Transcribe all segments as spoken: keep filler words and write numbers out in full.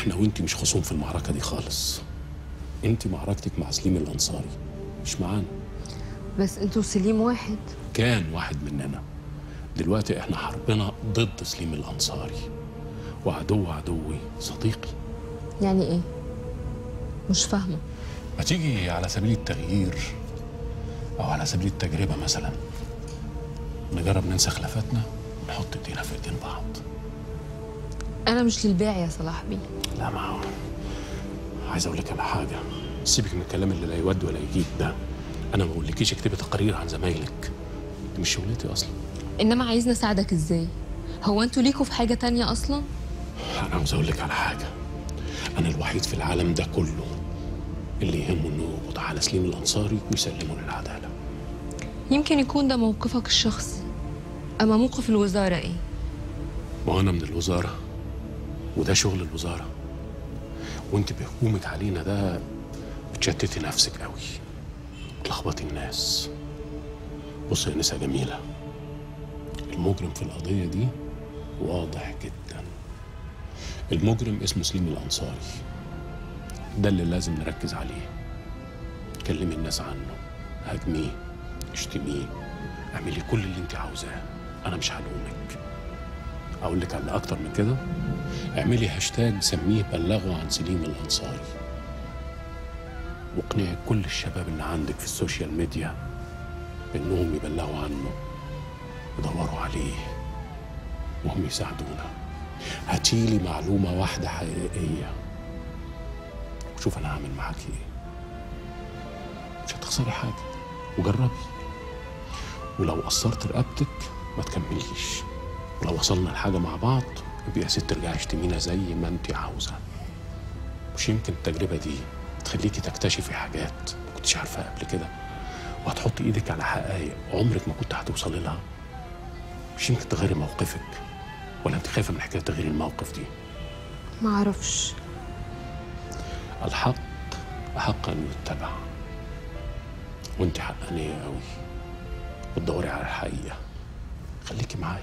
احنا وانتي مش خصوم في المعركه دي خالص. انتي معركتك مع سليم الانصاري مش معانا. بس انتوا سليم واحد. كان واحد مننا، دلوقتي احنا حربنا ضد سليم الانصاري، وعدو عدوي صديقي. يعني ايه؟ مش فاهمه. ما تيجي على سبيل التغيير او على سبيل التجربه مثلا نجرب ننسى خلافاتنا ونحط ايدينا في ايدين بعض. انا مش للبيع يا صلاح بيه. لا، ما هو عايز اقول لك على حاجه، سيبك من الكلام اللي لا يود ولا يجيب ده. انا ما بقولكيش اكتبي تقارير عن زمايلك، دي مش شغلتي اصلا. انما عايزني اساعدك ازاي؟ هو انتوا ليكوا في حاجه تانية اصلا؟ انا عاوز اقول لك على حاجه، انا الوحيد في العالم ده كله اللي يهمه انه يقبض على سليم الانصاري ويسلمه للعداله. يمكن يكون ده موقفك الشخصي، اما موقف الوزاره ايه؟ ما انا من الوزاره وده شغل الوزاره، وانت بهجومك علينا ده بتشتتي نفسك قوي، بتلخبطي الناس. بصي يا نسا جميله، المجرم في القضيه دي واضح جدا. المجرم اسمه سليم الانصاري، ده اللي لازم نركز عليه. كلمي الناس عنه، هاجميه، اشتميه، اعملي كل اللي انت عاوزاه، انا مش هلومك. اقول لك على اكتر من كده، اعملي هاشتاج سميه بلغوا عن سليم الانصاري، واقنعي كل الشباب اللي عندك في السوشيال ميديا انهم يبلغوا عنه، يدوروا عليه وهم يساعدونا. هاتيلي معلومه واحده حقيقيه وشوف انا هعمل معاكي ايه. مش هتخسري حاجه، وجربي. ولو قصرت رقبتك ما تكمليش، ولو وصلنا لحاجه مع بعض يبقى يا ست ترجعي اشتمينا زي ما انت عاوزه. مش يمكن التجربه دي تخليكي تكتشفي حاجات ما كنتش عارفاها قبل كده، وهتحطي ايدك على حقائق عمرك ما كنت هتوصلي لها. مش يمكن تغيري موقفك، ولا انت خايفه من حكايه تغيير الموقف دي؟ ما اعرفش. الحق احق ان يتبع، وانت حقانيه قوي بتدوري على الحقيقه. خليكي معايا.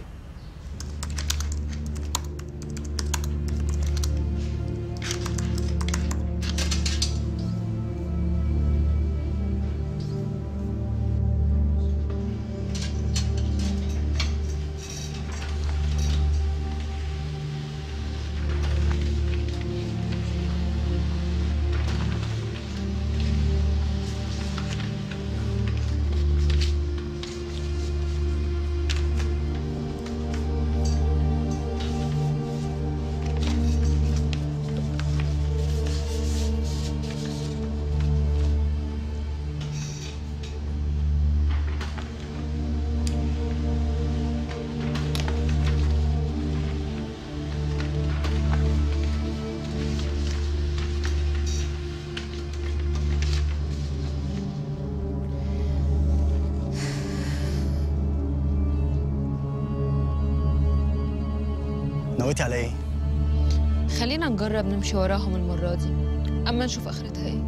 نويتي على ايه؟ خلينا نجرب نمشي وراهم المره دي، اما نشوف اخرتها ايه.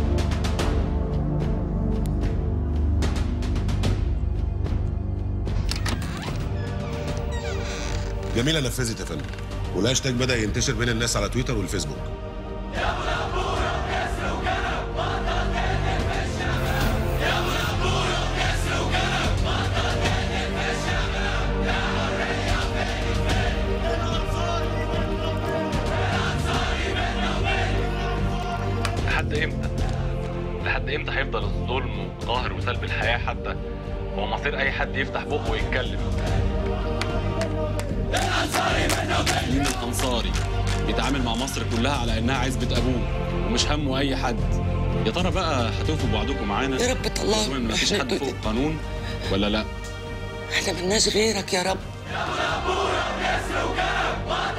جميلة نفذت يا فندم، والهاشتاج بدأ ينتشر بين الناس على تويتر والفيسبوك. لحد امتى؟ لحد امتى هيفضل الظلم والقهر وسلب الحياة حتى هو مصير أي حد يفتح بقه ويتكلم؟ سليم الأنصاري بيتعامل مع مصر كلها على إنها عزبة أبوه ومش همه أي حد. يا ترى بقى هتوفوا بوعدكم معانا؟ يا رب طلعنا إن مفيش حد فوق القانون ولا لأ؟ احنا ملناش غيرك يا رب. يا ابويا بيسر وكلام